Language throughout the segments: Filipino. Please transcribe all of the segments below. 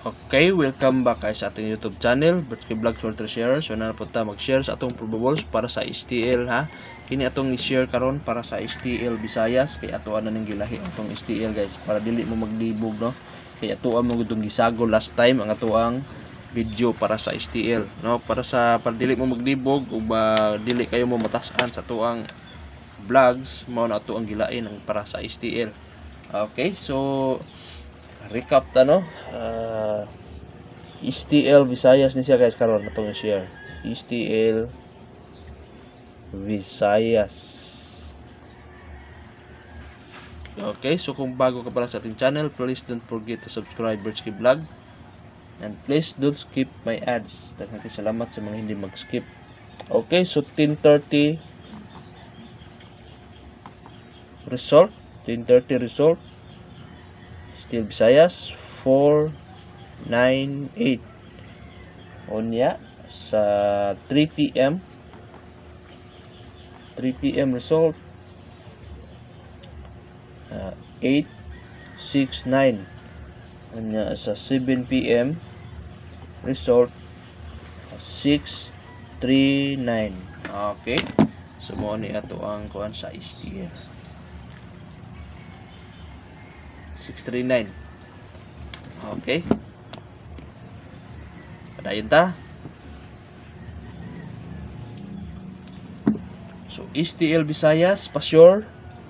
Okay, welcome back guys sa ating YouTube channel, Bertski Vlogs Walter Share. So na po ta mag-share sa atong probables para sa STL ha. Kini atong i-share karon para sa STL Visayas kay ato ana ning gilahi atong STL guys para dili mo maglibog no. Kay ato mo gudong gisago last time ang ato ang video para sa STL no, para dili mo maglibog ug dili kayo mo matasan sa ato ang vlogs mao na ato ang gilain ang para sa STL. Okay, so recap ta no. STL Visayas ni siya guys karon natong share. STL Visayas. Okay, so kung bago ka pala sa ating channel, please don't forget to subscribe Bertski Vlog. And please don't skip my ads. Daghang salamat sa mga hindi mag-skip. Okay, so 10:30 result. 10:30 result. STL Visayas 498 onya sa 3 PM result 869 onya sa 7 PM result 639. Okay, so mo ni ato ang kuan sa STL 639. Okay, padayon ta. So STL Visayas pasure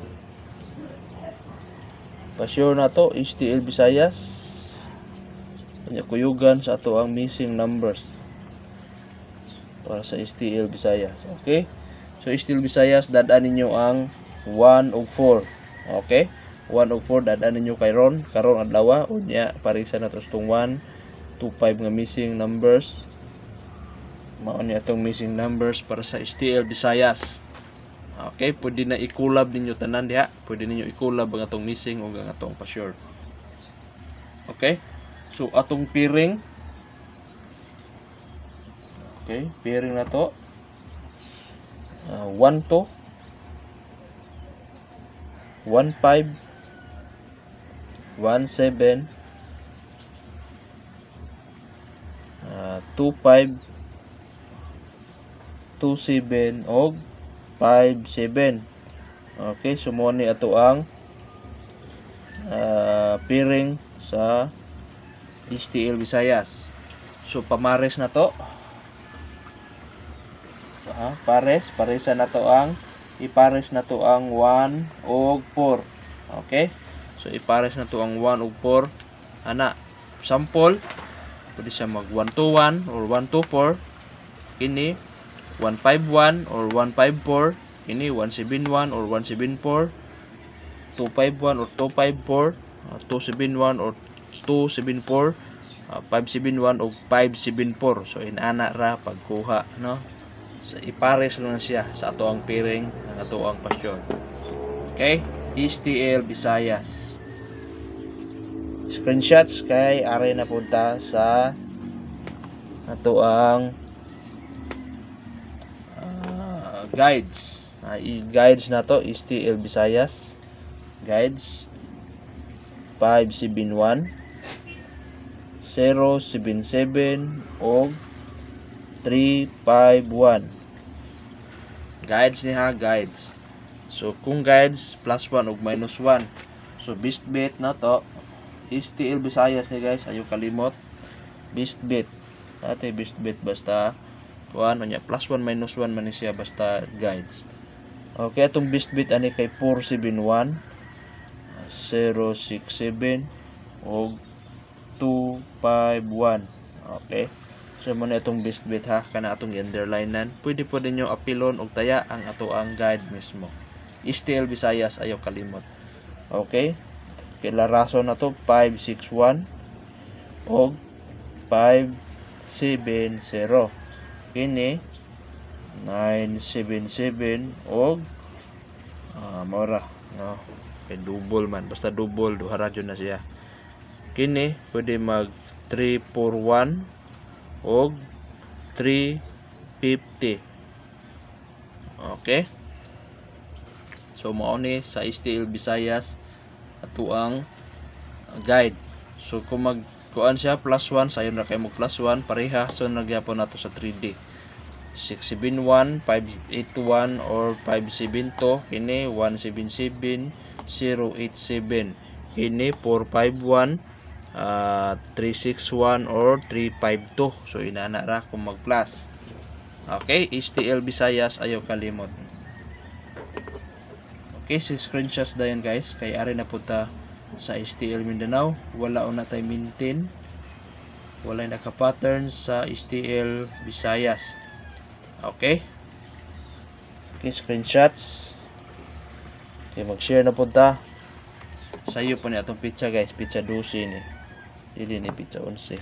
na to. STL Visayas kanya kuyugan sa ato ang missing numbers para sa STL Visayas. Okay, so STL Visayas dadaan ninyo ang 1 ug 4. Okay, 1 ug 4 dadaan ninyo kay karon adlaw unya parisa na to tong 1 2 5 nga missing numbers. Mao ni atong missing numbers para sa STL Visayas. Okay, pwede na i-collab ninyo tanan diha. Pwede ninyo i-collab ang atong missing ug ang atong pa-sure. Okay, so atong pairing. Okay, pairing na to 1 to 1 5 1 7 2 5 2 7 og 5 7. Okay, so mo ni ato ang pairing sa STL Visayas. So pamares na to. Paresa na to ang ipares na to ang 1 ug 4. Okay, so ipares na to ang 1 ug 4 ana. Sample pwede siya mag 1 to 1 or 1 to 4. Ini 151 or 154. Ini 171 or 174. 251 or 254. 271 or 274. 571 o 574. So inana ra pagkuha no. So ipares lang siya sa ato ang pairing ang ato ang pasyon. Okay, STL Visayas. Screenshots kay are na punta sa ato ang guides. I-guides na to STL Visayas. Guides 571 077 og 351. Guides ni ha, guides. So kung guides plus 1 ug minus 1. So best bet na to STL Visayas ni guys, ayo kalimot best bet. Ate best bet basta kuan nya plus 1 minus 1 man ni siya basta guides. Okay, atong best bet ani kay 471 067 og 251. Okay, so mo na itong best bet ha, kana atong underlinean. Pwede po ninyo apilon og taya ang ato ang guide mismo. STL Visayas ayo kalimot. Okay, kila rason na to 561 og 570. Kini 977 og mora no, kay double man basta double duha ra jud na siya. Kini pwede mag 341 og 350. Okay, so mao ni sa STL Visayas ato ang guide. So kung mag kuan siya +1 sayon ra kay mo +1 pareha so nagyapon nato sa 3D 671 581 or 572 kini 177 087 kini 451 361 or 352 so inana ra kung mag plus. Okay, STL Visayas ayaw kalimot. Okay, si screenshots dayon guys kay ari na punta sa STL Mindanao, wala na tay maintain, wala naka pattern sa STL Visayas. Okay, screenshots. Okay, mag-share na punta sa iyo po ni atong pizza guys, pizza 12 ni dili ni pizza 11.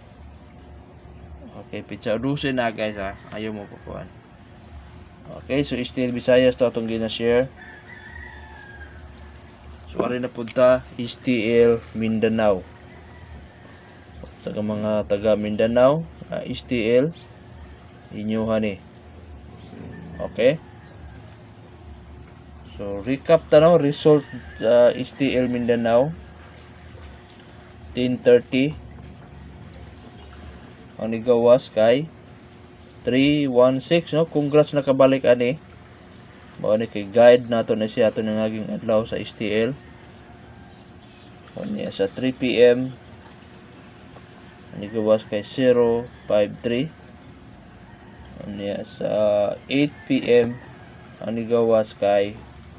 Okay, pizza 12 na guys ha, ayaw mo kukuhan. Okay, so STL Visayas to atong gina-share. So ari na punta STL Mindanao. Sa mga taga Mindanao, STL inyuhan ni. Okay. So recap tanaw result STL Mindanao 10:30 ang gawas kay 316 no. Congrats nakabalik ani. Mao ni kay guide nato na siya ato nangaging adlaw sa STL. Unya sa 3 PM ani gawas kay 053. Unya sa 8 PM ani gawas kay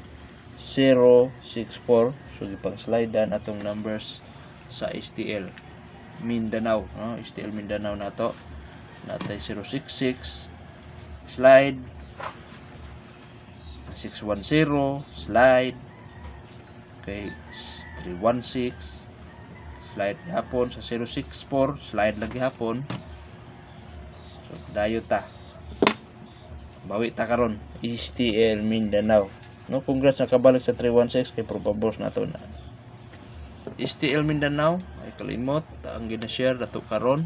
064. So gipang slidean atong numbers sa STL Mindanao, no? STL Mindanao nato natay 066 slide 610 slide okay 316 slide hapon sa 064 slide lagi hapon. So dayo ta bawi ta karon STL Mindanao no. Congrats nakabalik sa 316 kay probable nato na STL Mindanao ay kalimot ang gina-share nato karon.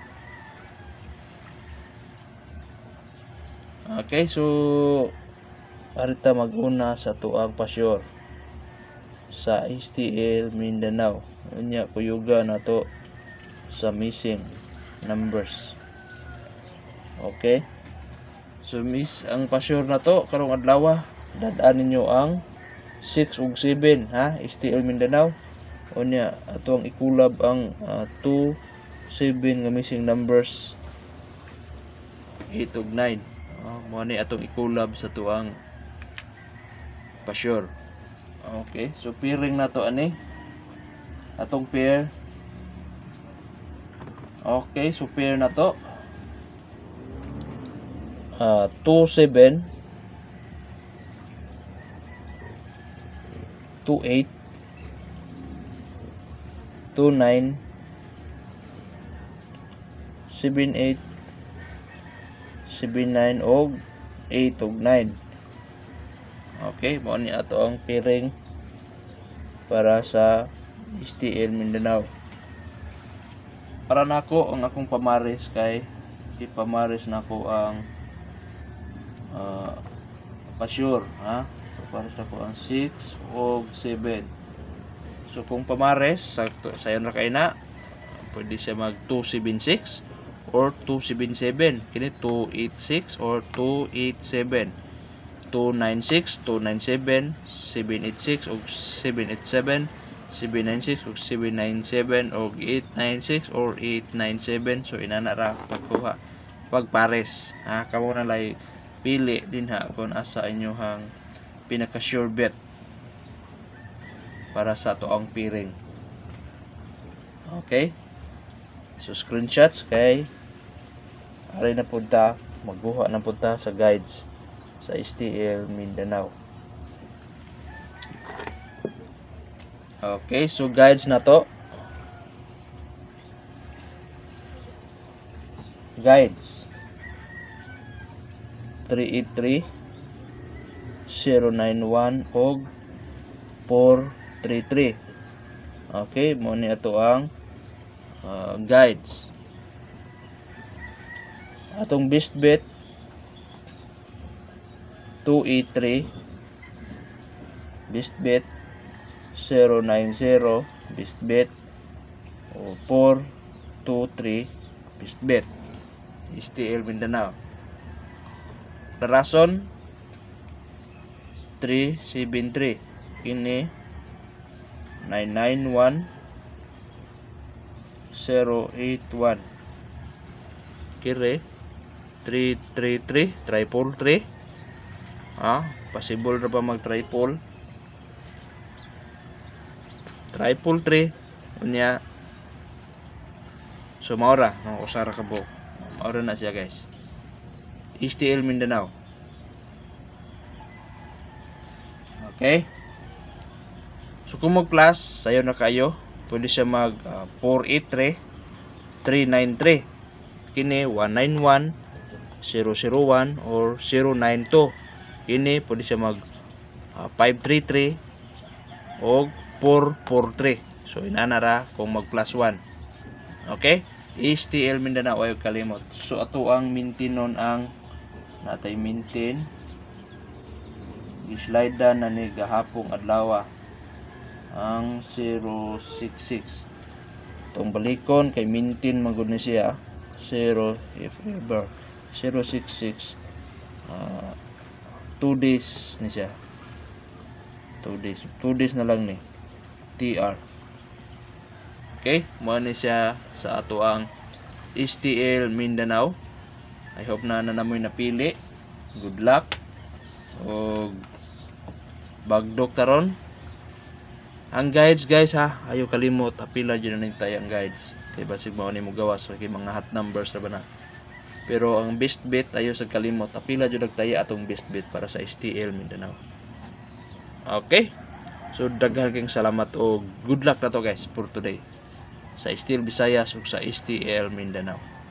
Okay, so arita mag-una sa tuang pasyur sa STL Mindanao. Unya kuyuga nato sa missing numbers. Okay. So ang pasyur nato karong adlaw dadaan ninyo ang 6 ug 7 ha STL Mindanao. Unya ato ang ikulab ang 2 7 nga missing numbers 8 ug 9. Mo ni atong ikulab sa tuang pasyur. Okay, so pairing na to ani atong pair. Okay, so pair na to 27 28 29 78 79 og 8 og 9. Okay, mo ni ato ang pairing para sa STL Mindanao. Para nako ang akong pamaris kay ipamaris nako ang pasyur ha. So pares nako ang 6 og 7. So kung pamares sayon ra kay na pwede siya mag 276 or 277 kini 286 or 287 296 297 786 og 787 796 og 797 og 896 or 897. So inana ra pagkuha pagpares ha. Kamo na lay pili din ha kung asa inyohang pinaka sure bet para sa toang pairing. Okay, so screenshots kay ari na punta magbuha na punta sa guides sa STL Mindanao. Okay, so guides na to. Guides 383 091 og 433. Okay, mo ni ato ang guides. Atong best bet 283, best bet 090, best bet o 423 best bet STL Mindanao. The rason 373 kini 991081 kire 333 triple 3 possible ra ba mag triple 3 unya. So maura no usara ka buok, maura na siya guys, STL Mindanao. Okay, so kung mag plus sayo na kayo, pwede siya mag 483 393 kini 191 001 or 092 kini pwede siya mag 533 o 443. So inanara kung mag plus 1. Okay, STL Mindanao ay kalimot. So ato ang mintinon ang natay mintin slide na ni gahapong adlaw ang 066. Itong balikon kay mintin magud ni siya 0 if ever 066 2 days ni siya, 2 days na lang ni TR. Okay, mo ni siya sa ato ang STL Mindanao. I hope na namoy napili. Good luck o bagdok taron. Ang guides guys ha, ayo kalimot apila jud na nintay ang guides kay basig mao nimo gawas kay mga hot numbers ra ba na. Pero ang best bet ayo sa kalimot apila jud nagtaya atong best bet para sa STL Mindanao. Okay, so daghan kayong salamat o good luck na to guys for today sa STL Visayas ug sa STL Mindanao.